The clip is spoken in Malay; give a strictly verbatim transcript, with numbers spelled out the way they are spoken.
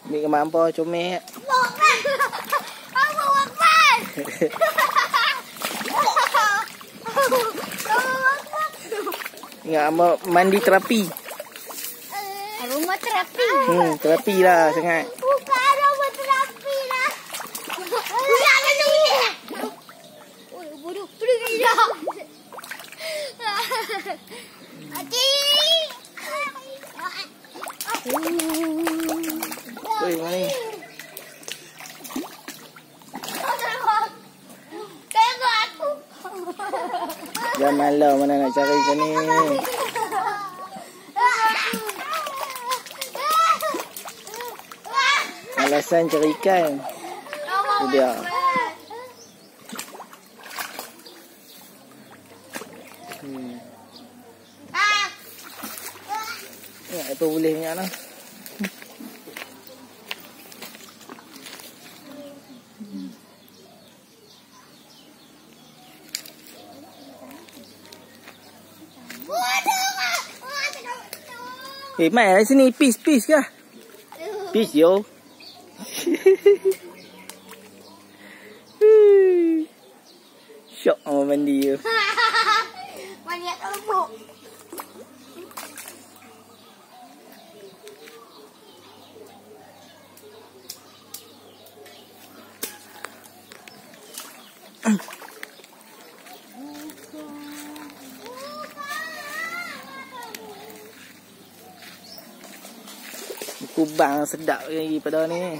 Ambil gambar hampa comel. Allahu Akbar. Ingat ama mandi terapi. Aroma terapi. Hmm, terapi lah sangat. Bukan aroma terapi lah. Jangan macam ni. Oi, bodoh. Pergi dah. Ati. Oi, mana ni? Tengok aku. Janganlah mana nak cari kau ni. Alasan cari ikan. Itu dia. Hmm. Ya, apa boleh ingat lah. Eh, mai sini peace peace kah? Peace yo. Syok sama mandi je. Banyak lembut. Kubang sedap lagi pada ni.